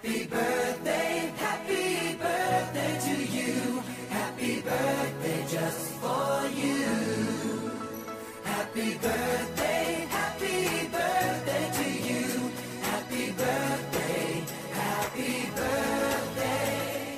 Happy birthday to you. Happy birthday just for you. Happy birthday to you. Happy birthday, happy birthday.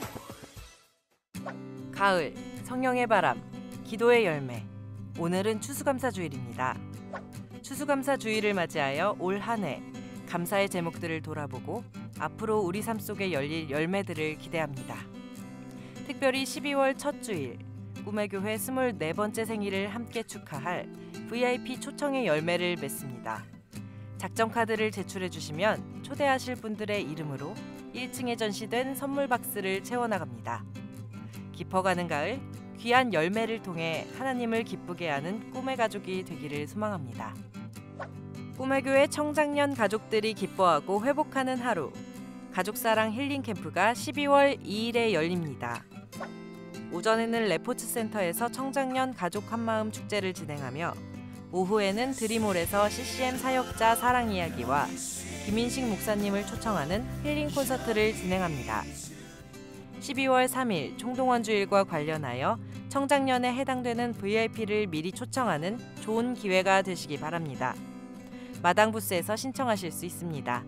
가을, 성령의 바람, 기도의 열매. 오늘은 추수감사주일입니다. 추수감사주일을 맞이하여 올 한 해 감사의 제목들을 돌아보고 앞으로 우리 삶 속에 열릴 열매들을 기대합니다. 특별히 12월 첫 주일, 꿈의 교회 24번째 생일을 함께 축하할 VIP 초청의 열매를 맺습니다. 작정 카드를 제출해 주시면 초대하실 분들의 이름으로 1층에 전시된 선물 박스를 채워나갑니다. 깊어가는 가을, 귀한 열매를 통해 하나님을 기쁘게 하는 꿈의 가족이 되기를 소망합니다. 꿈의 교회 청장년 가족들이 기뻐하고 회복하는 하루, 가족사랑 힐링 캠프가 12월 2일에 열립니다. 오전에는 레포츠 센터에서 청장년 가족 한마음 축제를 진행하며 오후에는 드림홀에서 CCM 사역자 사랑 이야기와 김인식 목사님을 초청하는 힐링 콘서트를 진행합니다. 12월 3일 총동원 주일과 관련하여 청장년에 해당되는 VIP를 미리 초청하는 좋은 기회가 되시기 바랍니다. 마당 부스에서 신청하실 수 있습니다.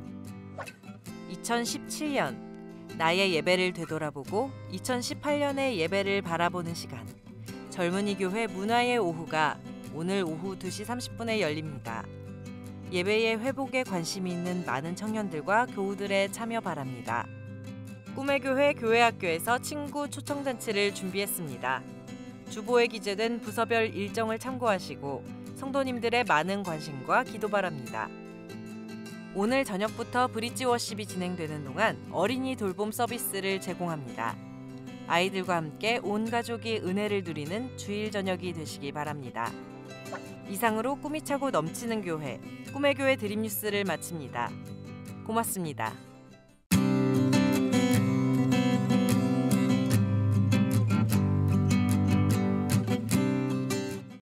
2017년 나의 예배를 되돌아보고 2018년의 예배를 바라보는 시간, 젊은이 교회 문화의 오후가 오늘 오후 2시 30분에 열립니다. 예배의 회복에 관심이 있는 많은 청년들과 교우들의 참여 바랍니다. 꿈의 교회 교회학교에서 친구 초청잔치를 준비했습니다. 주보에 기재된 부서별 일정을 참고하시고 성도님들의 많은 관심과 기도 바랍니다. 오늘 저녁부터 브릿지 워십이 진행되는 동안 어린이 돌봄 서비스를 제공합니다. 아이들과 함께 온 가족이 은혜를 누리는 주일 저녁이 되시기 바랍니다. 이상으로 꿈이 차고 넘치는 교회, 꿈의 교회 드림뉴스를 마칩니다. 고맙습니다.